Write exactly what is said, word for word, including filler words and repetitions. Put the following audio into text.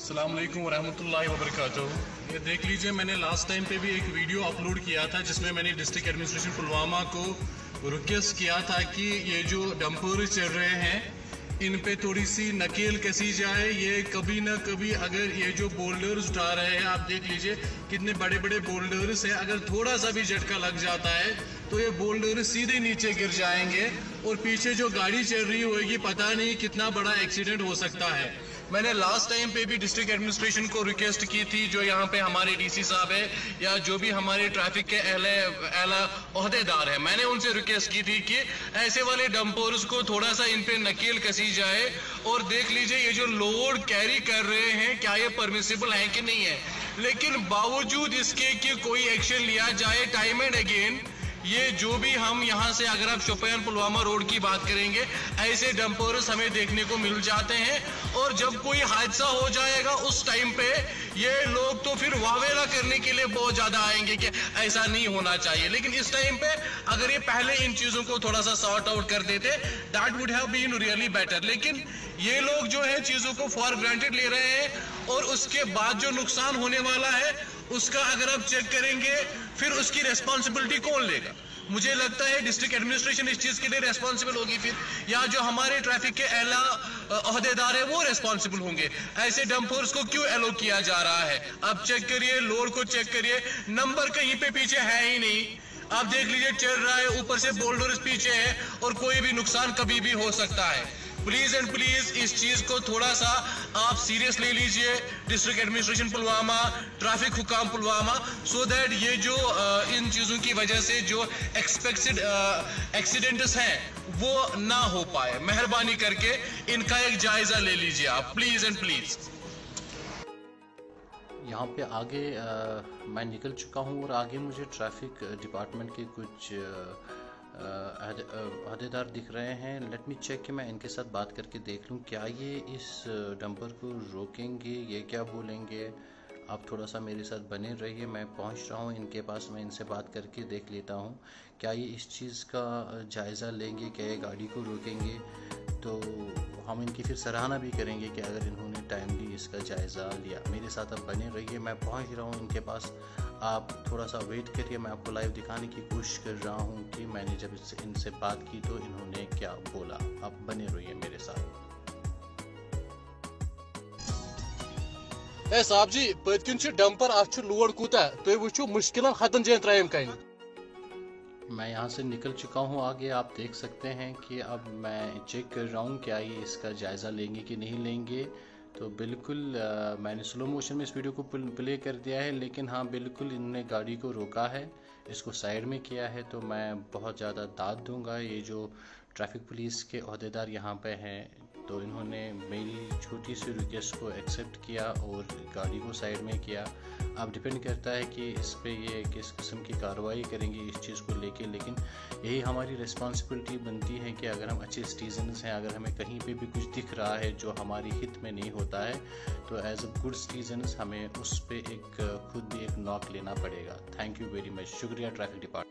अस्सलाम वालेकुम वरहमतुल्लाहि वबरकातुहू। ये देख लीजिए, मैंने लास्ट टाइम पे भी एक वीडियो अपलोड किया था जिसमें मैंने डिस्ट्रिक्ट एडमिनिस्ट्रेशन पुलवामा को रिक्वेस्ट किया था कि ये जो डंपर चल रहे हैं इन पे थोड़ी सी नकेल कसी जाए। ये कभी ना कभी अगर ये जो बोल्डर्स उठा रहे हैं, आप देख लीजिए कितने बड़े बड़े बोल्डर्स हैं, अगर थोड़ा सा भी झटका लग जाता है तो ये बोल्डर सीधे नीचे गिर जाएंगे और पीछे जो गाड़ी चल रही होगी पता नहीं कितना बड़ा एक्सीडेंट हो सकता है। मैंने लास्ट टाइम पे भी डिस्ट्रिक्ट एडमिनिस्ट्रेशन को रिक्वेस्ट की थी, जो यहाँ पे हमारे डीसी साहब है या जो भी हमारे ट्रैफिक के अहले अहला ओहदेदार है, मैंने उनसे रिक्वेस्ट की थी कि ऐसे वाले डंपर्स को थोड़ा सा इन पे नकेल कसी जाए और देख लीजिए ये जो लोड कैरी कर रहे हैं क्या ये परमिसिबल है कि नहीं है। लेकिन बावजूद इसके कि कोई एक्शन लिया जाए, टाइम एंड अगेन ये जो भी हम यहाँ से अगर आप शोपियान पुलवामा रोड की बात करेंगे, ऐसे डंपर्स हमें देखने को मिल जाते हैं और जब कोई हादसा हो जाएगा उस टाइम पे ये लोग तो फिर वावेला करने के लिए बहुत ज्यादा आएंगे कि ऐसा नहीं होना चाहिए। लेकिन इस टाइम पे अगर ये पहले इन चीजों को थोड़ा सा सॉर्ट आउट कर देते, that would have been really better. लेकिन ये लोग जो है चीजों को फॉर ग्रांटेड ले रहे हैं और उसके बाद जो नुकसान होने वाला है उसका अगर आप चेक करेंगे फिर उसकी रेस्पॉन्सिबिलिटी कौन लेगा। मुझे लगता है डिस्ट्रिक्ट एडमिनिस्ट्रेशन इस चीज के लिए रेस्पॉन्सिबल होगी फिर, या जो हमारे ट्रैफिक के एला ओहदेदार है वो रेस्पॉन्सिबल होंगे। ऐसे डंपर्स को क्यों एलो किया जा रहा है? आप चेक करिए, लोड को चेक करिए, नंबर कहीं पे पीछे है ही नहीं। आप देख लीजिए चल रहा है, ऊपर से बोल्डर्स पीछे है और कोई भी नुकसान कभी भी हो सकता है। प्लीज एंड प्लीज इस चीज को थोड़ा सा आप सीरियस ले लीजिए, डिस्ट्रिक्ट एडमिनिस्ट्रेशन पुलवामा, ट्रैफिक हुकाम पुलवामा, सो दैट ये जो आ, इन चीजों की वजह से जो एक्सपेक्टेड एक्सीडेंट्स हैं वो ना हो पाए। मेहरबानी करके इनका एक जायजा ले लीजिए आप, प्लीज एंड प्लीज। यहाँ पे आगे आ, मैं निकल चुका हूँ और आगे मुझे ट्रैफिक डिपार्टमेंट के कुछ अहदेदार दिख रहे हैं। लेट मी चेक कि मैं इनके साथ बात करके देख लूँ क्या ये इस डंपर को रोकेंगे, ये क्या बोलेंगे। आप थोड़ा सा मेरे साथ बने रहिए, मैं पहुँच रहा हूँ इनके पास, मैं इनसे बात करके देख लेता हूँ क्या ये इस चीज़ का जायज़ा लेंगे, क्या ये गाड़ी को रोकेंगे। तो हम इनकी फिर सराहना भी करेंगे कि अगर इन्होंने टाइमली इसका जायज़ा लिया। मेरे साथ आप बने रहिए, मैं पहुंच रहा हूं इनके पास, आप थोड़ा सा वेट करिए। मैं आपको लाइव दिखाने की कोशिश कर रहा हूं कि मैंने जब इससे इनसे बात की तो इन्होंने क्या बोला। आप बने रहिए मेरे साथ। ए साहब जी, पतकिन डंपर अ लोड कूता तुम वो मुश्किल हतन जन त्रायम कहीं। मैं यहाँ से निकल चुका हूँ आगे, आप देख सकते हैं कि अब मैं चेक कर रहा हूँ क्या ये इसका जायज़ा लेंगे कि नहीं लेंगे। तो बिल्कुल आ, मैंने स्लो मोशन में इस वीडियो को प्ले कर दिया है, लेकिन हाँ बिल्कुल इन्होंने गाड़ी को रोका है, इसको साइड में किया है। तो मैं बहुत ज़्यादा दाद दूंगा। ये जो ट्रैफिक पुलिस के ओहदेदार यहाँ पे हैं तो इन्होंने मेरी छोटी सी रिक्वेस्ट को एक्सेप्ट किया और गाड़ी को साइड में किया। अब डिपेंड करता है कि इस पे ये किस किस्म की कार्रवाई करेंगे इस चीज़ को लेके। लेकिन यही हमारी रिस्पांसिबिलिटी बनती है कि अगर हम अच्छे सिटीजन्स हैं, अगर हमें कहीं पे भी कुछ दिख रहा है जो हमारी हित में नहीं होता है, तो एज अ गुड सिटीजन्स हमें उस पर एक खुद भी एक नॉक लेना पड़ेगा। थैंक यू वेरी मच, शुक्रिया ट्रैफिक डिपार्टमेंट।